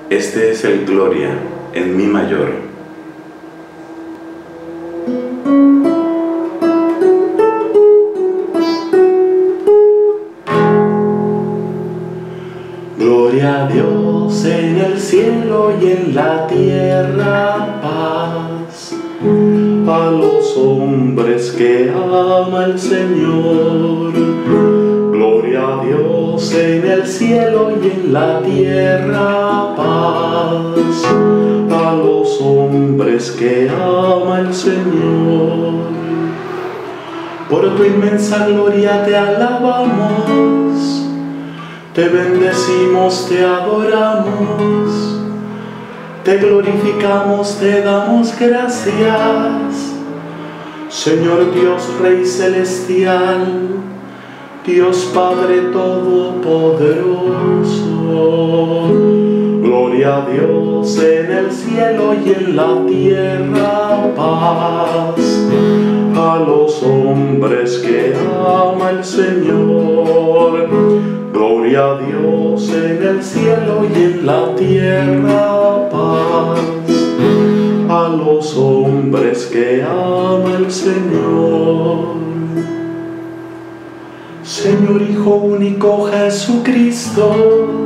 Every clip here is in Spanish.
Este es el Gloria en Mi mayor. Gloria a Dios en el cielo y en la tierra paz, a los hombres que ama el Señor. Gloria a Dios en el cielo y en la tierra paz, a los hombres que ama el Señor. Por tu inmensa gloria te alabamos, te bendecimos, te adoramos, te glorificamos, te damos gracias. Señor Dios, Rey celestial, Dios Padre todopoderoso. Gloria a Dios en el cielo y en la tierra paz, a los hombres que ama el Señor. Gloria a Dios en el cielo y en la tierra paz, a los hombres que ama el Señor. Señor Hijo único Jesucristo,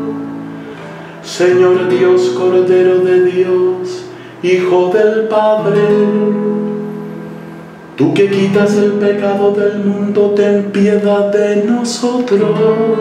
Señor Dios, Cordero de Dios, Hijo del Padre, tú que quitas el pecado del mundo, ten piedad de nosotros.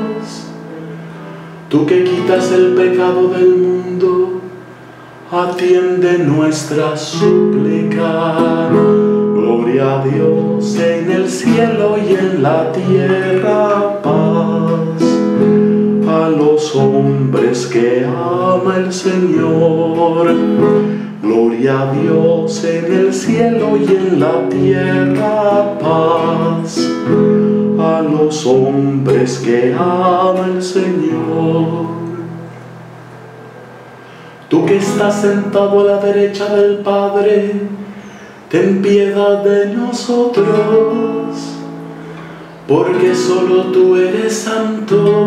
Tú que quitas el pecado del mundo, atiende nuestra súplica. Gloria a Dios en el cielo y en la tierra paz, a los hombres que ama el Señor. Gloria a Dios en el cielo y en la tierra paz, a los hombres que ama el Señor. Tú que estás sentado a la derecha del Padre, ten piedad de nosotros, porque solo tú eres santo,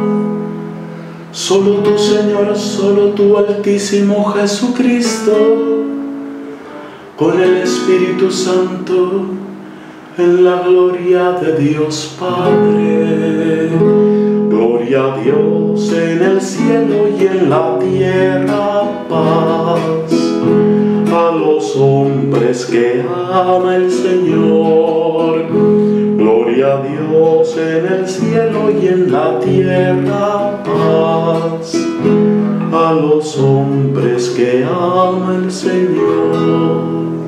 solo tú, Señor, solo tú, Altísimo Jesucristo, con el Espíritu Santo, en la gloria de Dios Padre. Gloria a Dios en el cielo y en la tierra paz, a los hombres que ama el Señor. Gloria a Dios en el cielo y en la tierra paz, a los hombres que ama el Señor.